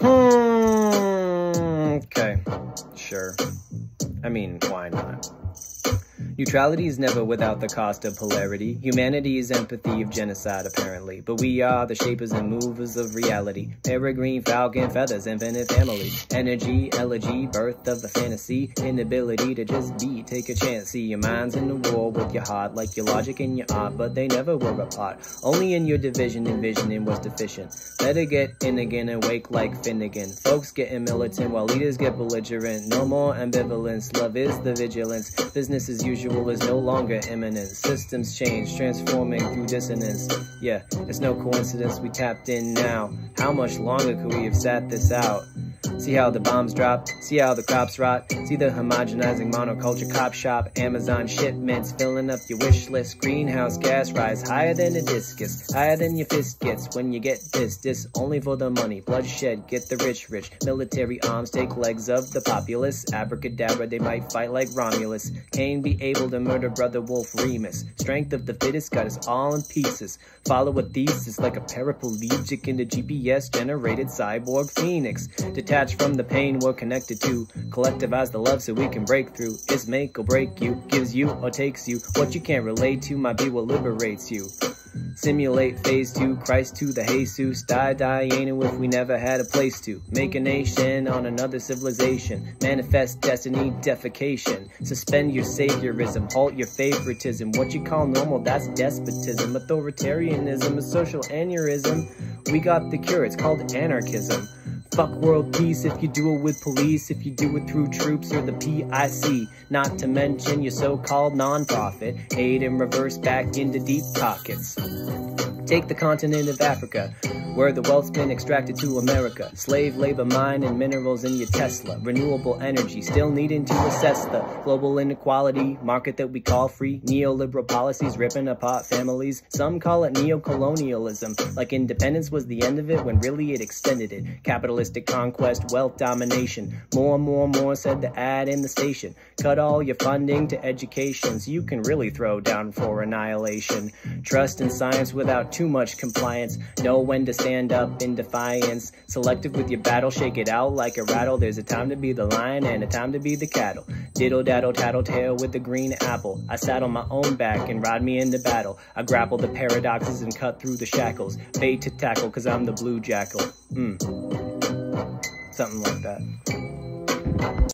Okay, sure. I mean, why not? Neutrality is never without the cost of polarity. Humanity is empathy of genocide, apparently. But we are the shapers and movers of reality. Peregrine, falcon, feathers, infinite family. Energy, elegy, birth of the fantasy. Inability to just be, take a chance. See, your mind's in the war with your heart, like your logic and your art, but they never were apart. Only in your division, envisioning was deficient. Better get in again and wake like Finnegan. Folks getting militant while leaders get belligerent. No more ambivalence, love is the vigilance. Business as usual is no longer imminent. Systems change, transforming through dissonance. Yeah, it's no coincidence we tapped in now. How much longer could we have sat this out? See how the bombs drop, see how the crops rot, see the homogenizing monoculture cop shop, Amazon shipments filling up your wish list, greenhouse gas rise higher than a discus, higher than your fist gets when you get this only for the money, bloodshed, get the rich, military arms take legs of the populace, abracadabra they might fight like Romulus, Cain be able to murder brother Wolf Remus, strength of the fittest got us all in pieces, follow a thesis like a paraplegic in a GPS generated cyborg phoenix, detached from the pain we're connected to, collectivize the love so we can break through, it's make or break you, gives you or takes you, what you can't relate to might be what liberates you. Simulate phase 2, Christ to the Jesus, die Diana if we never had a place to, make a nation on another civilization, manifest destiny, defecation, suspend your saviorism, halt your favoritism, what you call normal, that's despotism, authoritarianism, a social aneurysm, we got the cure, it's called anarchism. Fuck world peace if you do it with police, if you do it through troops or the PIC, not to mention your so-called non-profit, aid in reverse back into deep pockets. Take the continent of Africa, where the wealth's been extracted to America. Slave labor, mine, and minerals in your Tesla. Renewable energy, still needing to assess the global inequality, market that we call free. Neoliberal policies ripping apart families. Some call it neo-colonialism, like independence was the end of it when really it extended it. Capitalistic conquest, wealth domination. More, said the ad in the station. Cut all your funding to education so you can really throw down for annihilation. Trust in science without too much compliance. Know when to stand up in defiance. Selective with your battle, shake it out like a rattle. There's a time to be the lion and a time to be the cattle. Diddle daddle tattletale with the green apple. I sat on my own back and ride me into battle. I grapple the paradoxes and cut through the shackles. Bait to tackle cause I'm the blue jackal. Something like that.